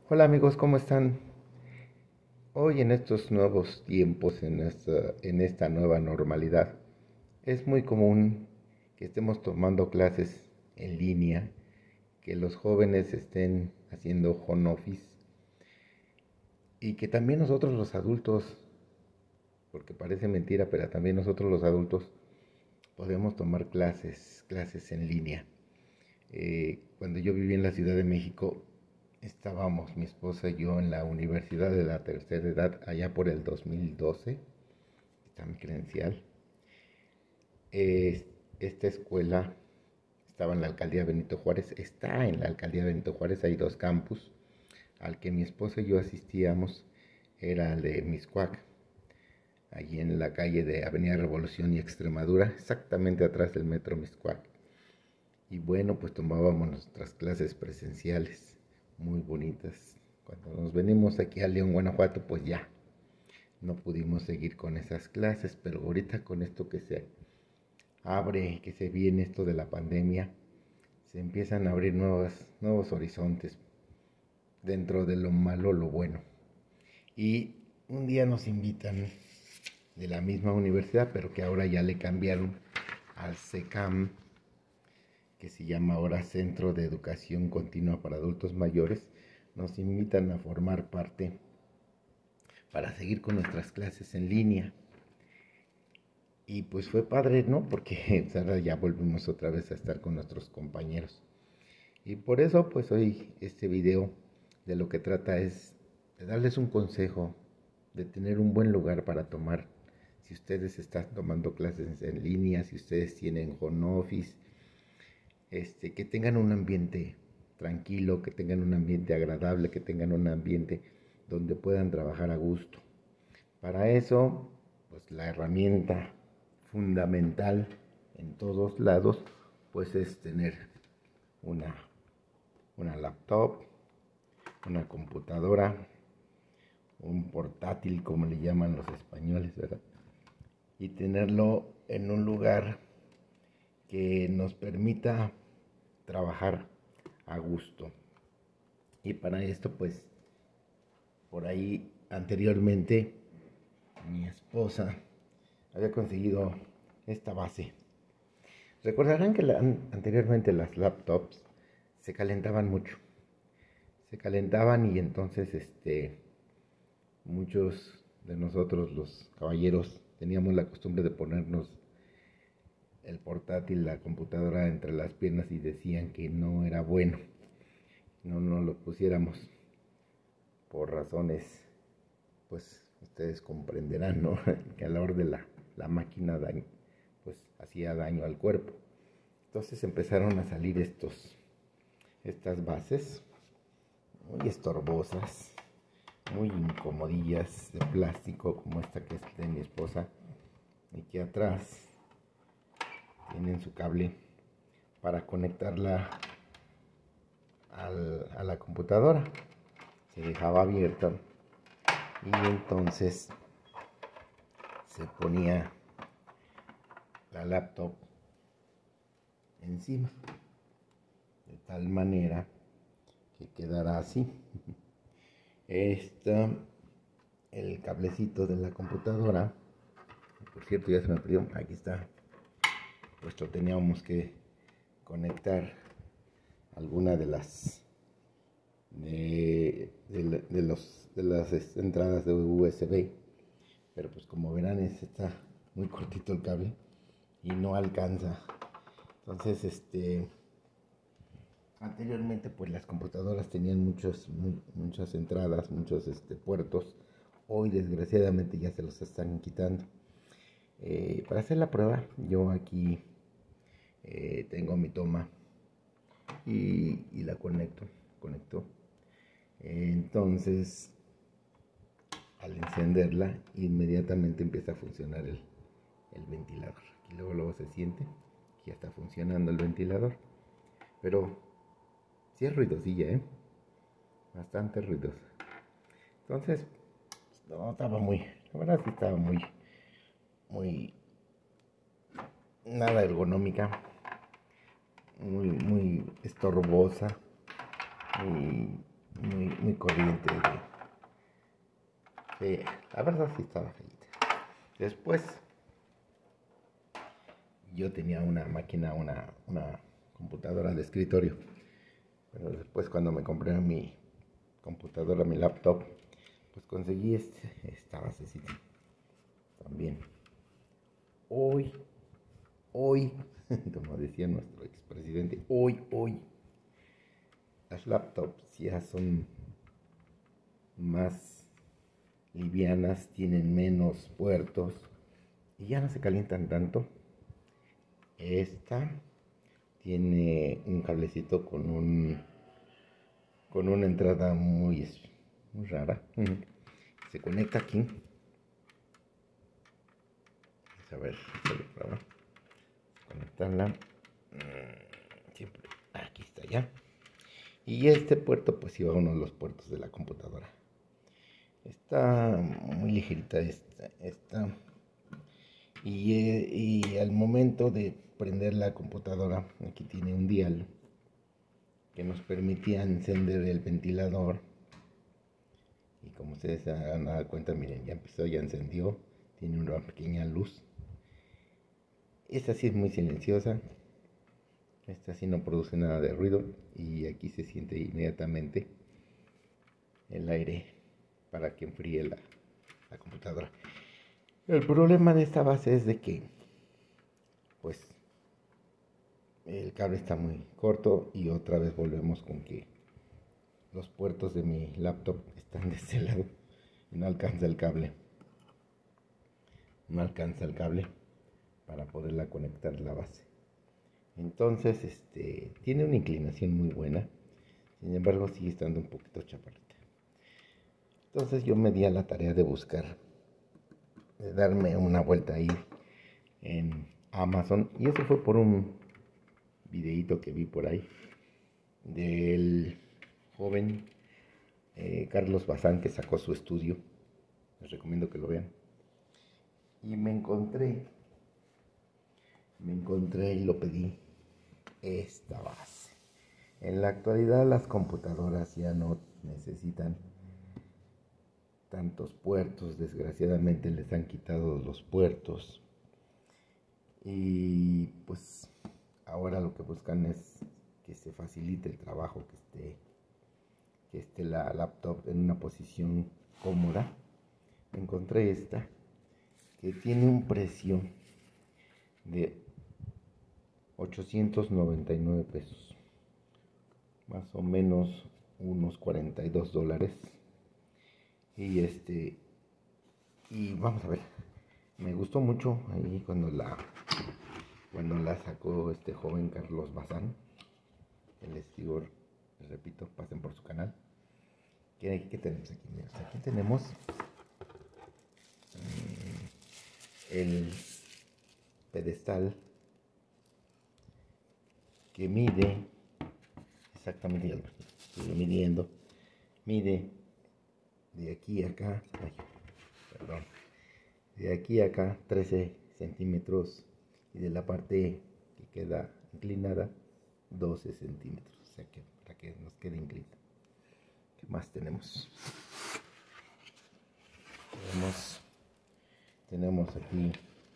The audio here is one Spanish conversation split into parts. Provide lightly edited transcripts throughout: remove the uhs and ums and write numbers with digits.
Hola amigos, ¿cómo están? Hoy en estos nuevos tiempos, en esta nueva normalidad, es muy común que estemos tomando clases en línea, que los jóvenes estén haciendo home office y que también nosotros los adultos, porque parece mentira, pero también nosotros los adultos podemos tomar clases en línea. Cuando yo viví en la Ciudad de México, estábamos mi esposa y yo en la Universidad de la Tercera Edad, allá por el 2012, está mi credencial. Esta escuela estaba en la alcaldía Benito Juárez, está en la alcaldía Benito Juárez, hay dos campus. Al que mi esposa y yo asistíamos era el de Miscuac, allí en la calle de Avenida Revolución y Extremadura, exactamente atrás del metro Miscuac. Y bueno, pues tomábamos nuestras clases presenciales, muy bonitas. Cuando nos venimos aquí a León, Guanajuato, pues ya no pudimos seguir con esas clases, pero ahorita con esto que se abre, que se viene esto de la pandemia, se empiezan a abrir nuevos horizontes dentro de lo malo, lo bueno. Y un día nos invitan de la misma universidad, pero que ahora ya le cambiaron al SECAM, que se llama ahora Centro de Educación Continua para Adultos Mayores. Nos invitan a formar parte para seguir con nuestras clases en línea. Y pues fue padre, ¿no? Porque ahora ya volvimos otra vez a estar con nuestros compañeros. Y por eso, pues hoy este video de lo que trata es de darles un consejo, de tener un buen lugar para tomar. Si ustedes están tomando clases en línea, si ustedes tienen home office, que tengan un ambiente tranquilo, que tengan un ambiente agradable, que tengan un ambiente donde puedan trabajar a gusto. Para eso, pues la herramienta fundamental en todos lados, pues es tener una, una laptop, una computadora, un portátil, como le llaman los españoles, ¿verdad? Y tenerlo en un lugar que nos permita trabajar a gusto. Y para esto, pues, por ahí anteriormente mi esposa había conseguido esta base. Recordarán que anteriormente las laptops se calentaban mucho. Se calentaban y entonces muchos de nosotros los caballeros teníamos la costumbre de ponernos el portátil, la computadora entre las piernas y decían que no era bueno. No lo pusiéramos por razones, pues ustedes comprenderán, ¿no? Que a la hora de la máquina pues hacía daño al cuerpo. Entonces empezaron a salir estas bases muy estorbosas, muy incomodillas de plástico, como esta que es de mi esposa, y que atrás tienen su cable para conectarla a la computadora. Se dejaba abierta y entonces se ponía la laptop encima de tal manera que quedara así. El cablecito de la computadora, por cierto ya se me perdió, aquí está, puesto teníamos que conectar alguna de las de las entradas de USB, pero pues como verán está muy cortito el cable y no alcanza. Entonces anteriormente pues las computadoras tenían muchas entradas, muchos puertos. Hoy desgraciadamente ya se los están quitando. Para hacer la prueba yo aquí tengo mi toma y la conecto. Entonces al encenderla inmediatamente empieza a funcionar el ventilador. Y luego se siente que ya está funcionando el ventilador. Pero sí es ruidosilla, bastante ruidosa. Entonces, no estaba la verdad sí estaba muy, nada ergonómica, muy estorbosa, muy muy corriente. La verdad sí estaba feita. Después yo tenía una máquina, una computadora de escritorio. Pero después cuando me compré mi computadora, mi laptop, pues conseguí esta basecita también. Hoy, como decía nuestro expresidente, hoy, las laptops ya son más livianas, tienen menos puertos y ya no se calientan tanto. Esta tiene un cablecito con una entrada muy rara. Se conecta aquí. Vamos a ver, prueba. Conectarla. Siempre. Aquí está ya. Y este puerto pues iba a uno de los puertos de la computadora. Está muy ligerita esta. Y al momento de prender la computadora, aquí tiene un dial que nos permitía encender el ventilador. Y como ustedes se han dado cuenta, miren, ya empezó, ya encendió. Tiene una pequeña luz. Esta sí es muy silenciosa. Esta sí no produce nada de ruido. Y aquí se siente inmediatamente el aire para que enfríe la computadora. El problema de esta base es de que, pues, el cable está muy corto y otra vez volvemos con que los puertos de mi laptop están de este lado y no alcanza el cable. No alcanza el cable para poderla conectar la base. Entonces, tiene una inclinación muy buena, sin embargo sigue estando un poquito chaparrita. Entonces yo me di a la tarea de buscar, de darme una vuelta ahí en Amazon, y eso fue por un videíto que vi por ahí del joven Carlos Bazán, que sacó su estudio. Les recomiendo que lo vean. Y me encontré y lo pedí, esta base. En la actualidad las computadoras ya no necesitan tantos puertos, desgraciadamente les han quitado los puertos y pues ahora lo que buscan es que se facilite el trabajo, que esté la laptop en una posición cómoda. Encontré esta que tiene un precio de 899 pesos, más o menos unos $42. Y vamos a ver, me gustó mucho ahí cuando la sacó este joven Carlos Bazán. Les digo, les repito, pasen por su canal. ¿Qué tenemos aquí? Mira, aquí tenemos el pedestal que mide exactamente, ya lo estoy midiendo, mide de aquí a acá, de aquí a acá 13 centímetros y de la parte que queda inclinada 12 centímetros, o sea que para que nos quede inclinado. ¿Qué más tenemos? Tenemos aquí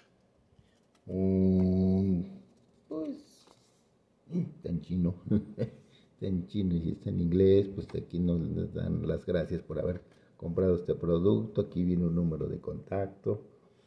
pues, está en chino, está en chino y está en inglés. Pues aquí nos dan las gracias por haber comprado este producto. Aquí viene un número de contacto.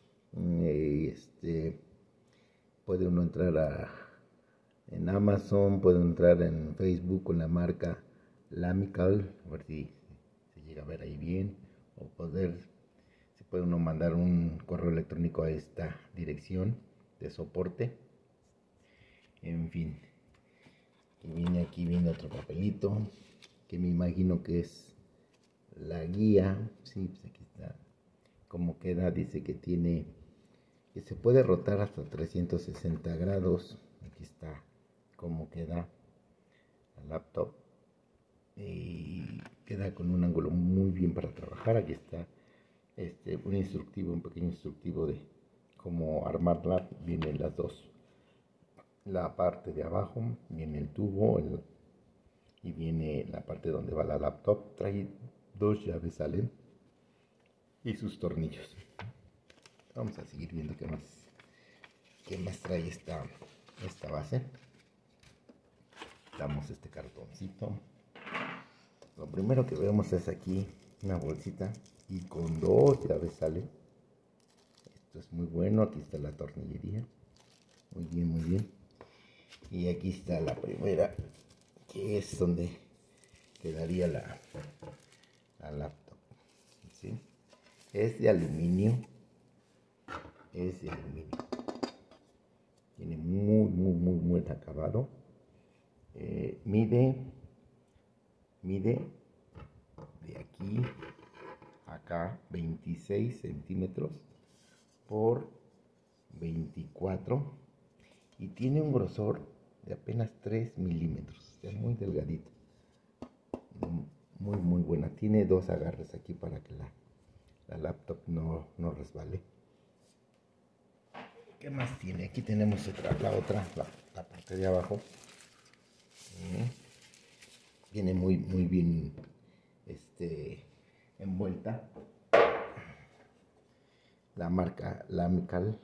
Puede uno entrar en Amazon, puede entrar en Facebook con la marca Lamical, a ver si se llega a ver ahí bien, o se puede uno mandar un correo electrónico a esta dirección de soporte. En fin, aquí viene otro papelito que me imagino que es la guía. Sí, pues aquí está como queda. Dice que se puede rotar hasta 360 grados. Aquí está como queda la laptop y queda con un ángulo muy bien para trabajar. Aquí está un pequeño instructivo de cómo armarla. Vienen las dos, la parte de abajo viene el tubo, y viene la parte donde va la laptop. Trae dos llaves, salen, y sus tornillos. Vamos a seguir viendo qué más trae esta base. Damos este cartoncito. Lo primero que vemos es aquí una bolsita y con dos llaves sale. Esto es muy bueno. Aquí está la tornillería. Muy bien, muy bien. Y aquí está la primera, que es donde quedaría la laptop, ¿sí? Es de aluminio. Tiene muy buen acabado. Mide de aquí a acá 26 centímetros por 24 y tiene un grosor de apenas 3 milímetros. Es muy delgadito. Muy buena. Tiene dos agarres aquí para que la laptop no resbale. ¿Qué más tiene? Aquí tenemos la parte de abajo. Viene muy bien envuelta. La marca Lamical.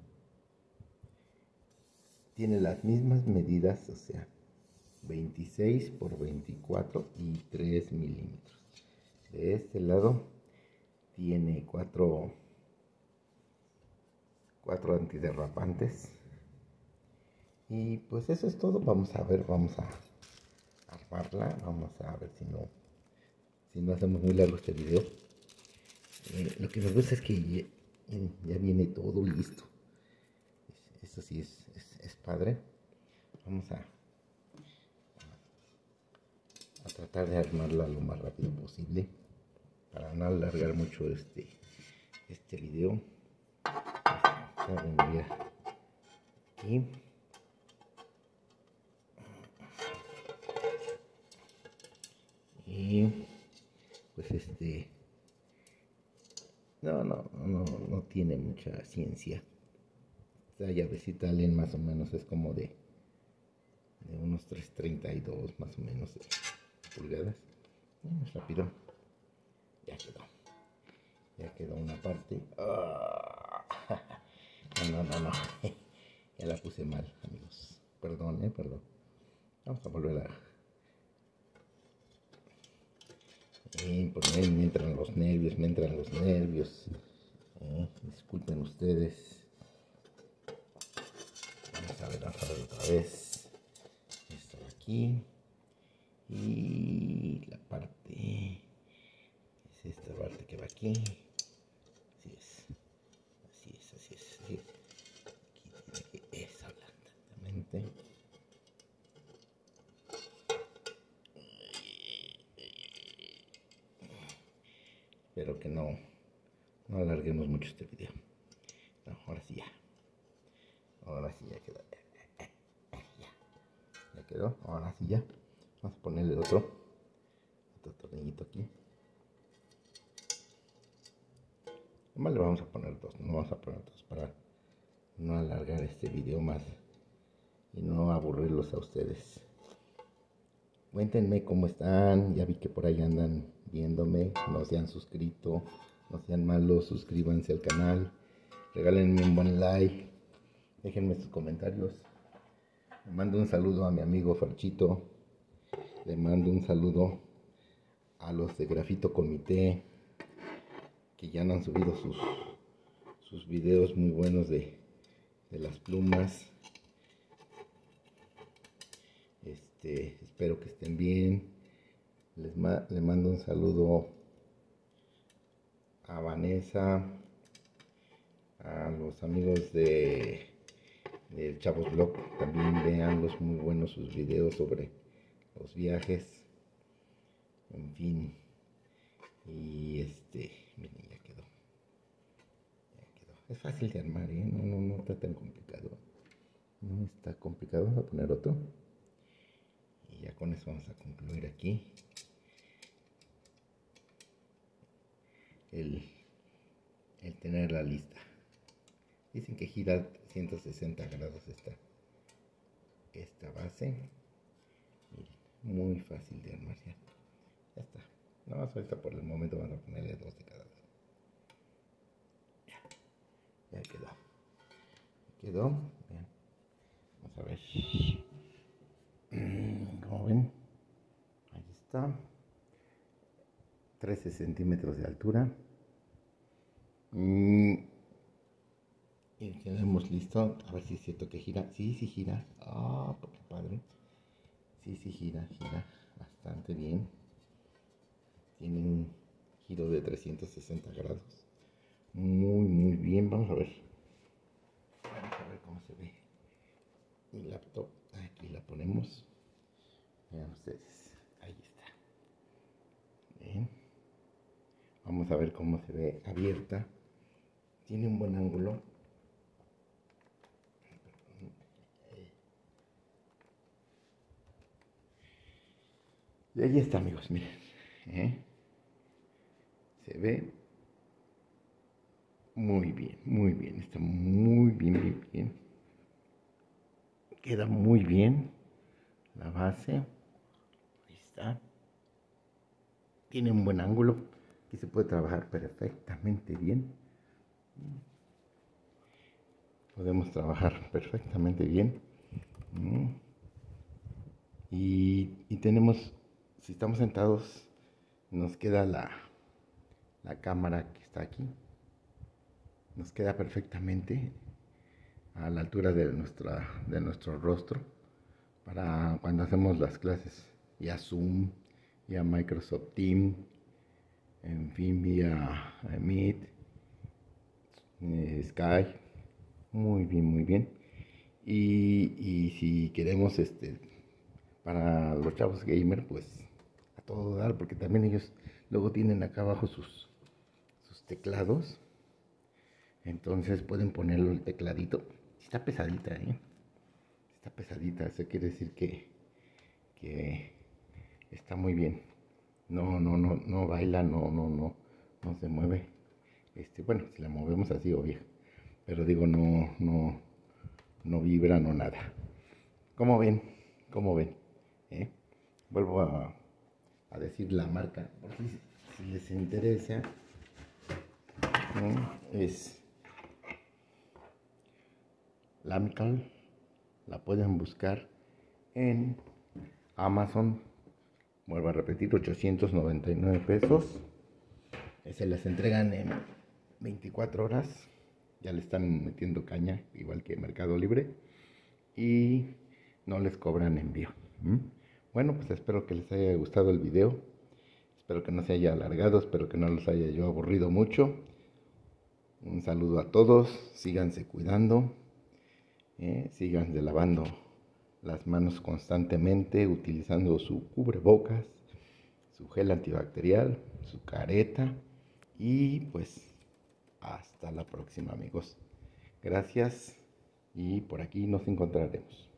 Tiene las mismas medidas, o sea, 26 por 24 y 3 milímetros. De este lado tiene cuatro antiderrapantes. Y pues eso es todo. Vamos a armarla. Vamos a ver si no hacemos muy largo este video. Lo que me gusta es que ya viene todo listo. Eso sí es padre. Vamos a tratar de armarla lo más rápido posible para no alargar mucho este video. Aquí. Y pues no tiene mucha ciencia. Esta llavecita Allen más o menos es como de unos 3.32 más o menos pulgadas. Rápido. Ya quedó una parte. No. Ya la puse mal, amigos. Perdón. Vamos a volver a... Por ahí me entran los nervios. Disculpen ustedes. Vamos a ver otra vez. Esto de aquí. Y la parte... es esta parte que va aquí. Así es. Aquí tiene que hablar exactamente. Espero que no alarguemos mucho este video. No, ahora sí ya quedó. Ya quedó. Ahora sí ya. Vamos a ponerle otro tornillito aquí. Nomás le vamos a poner dos. No vamos a poner dos para no alargar este video más y no aburrirlos a ustedes. Cuéntenme cómo están. Ya vi que por ahí andan viéndome. No se han suscrito. No sean malos. Suscríbanse al canal. Regálenme un buen like. Déjenme sus comentarios. Le mando un saludo a mi amigo Farchito. Le mando un saludo a los de Grafito Comité, que ya han subido sus videos muy buenos de las plumas. Espero que estén bien. Le mando un saludo a Vanessa, a los amigos del Chavos Blog. También veanlos, muy buenos sus videos sobre los viajes. En fin. Y miren, ya quedó. Es fácil de armar, no está tan complicado. No está complicado. Vamos a poner otro. Y ya con eso vamos a concluir aquí el tener la lista. Dicen que gira 160 grados esta base. Miren, Muy fácil de armar ya. Ya está. Nada más ahorita por el momento vamos a ponerle 2 de cada lado. Ya quedó. Quedó. Bien. Vamos a ver. Como ven, ahí está. 13 centímetros de altura. Y tenemos listo. A ver si es cierto que gira. Sí, sí gira. Ah, qué padre. Sí, sí gira, gira bastante bien. Tiene un giro de 360 grados. Muy, muy bien. Vamos a ver. Vamos a ver cómo se ve mi laptop. Aquí la ponemos. Vean ustedes. Ahí está. Bien. Vamos a ver cómo se ve abierta. Tiene un buen ángulo. Y ahí está, amigos, miren. Se ve muy bien, muy bien. Está muy bien, bien, bien. Queda muy bien la base. Ahí está. Tiene un buen ángulo. Aquí se puede trabajar perfectamente bien. Podemos trabajar perfectamente bien. Y tenemos, si estamos sentados, nos queda la cámara que está aquí. Nos queda perfectamente a la altura de nuestro rostro para cuando hacemos las clases vía Zoom, vía Microsoft Teams, en fin, vía Meet, Skype. Muy bien, muy bien. Y si queremos, para los chavos gamer, pues a todo dar, porque también ellos luego tienen acá abajo sus teclados. Entonces pueden ponerlo el tecladito. Está pesadita, Está pesadita. Eso quiere decir que está muy bien. No baila, no se mueve. Bueno, si la movemos así, obvio. Pero digo, no vibra, no nada. ¿Cómo ven? ¿Cómo ven? Vuelvo a decir la marca, por si les interesa. Es Lamical. La pueden buscar en Amazon. Vuelvo a repetir, 899 pesos. Se las entregan en 24 horas. Ya le están metiendo caña, igual que Mercado Libre. Y no les cobran envío. Bueno, pues espero que les haya gustado el video. Espero que no se haya alargado. Espero que no los haya yo aburrido mucho. Un saludo a todos. Síganse cuidando. Síganse lavando las manos constantemente, utilizando su cubrebocas, su gel antibacterial, su careta. Y pues hasta la próxima, amigos. Gracias y por aquí nos encontraremos.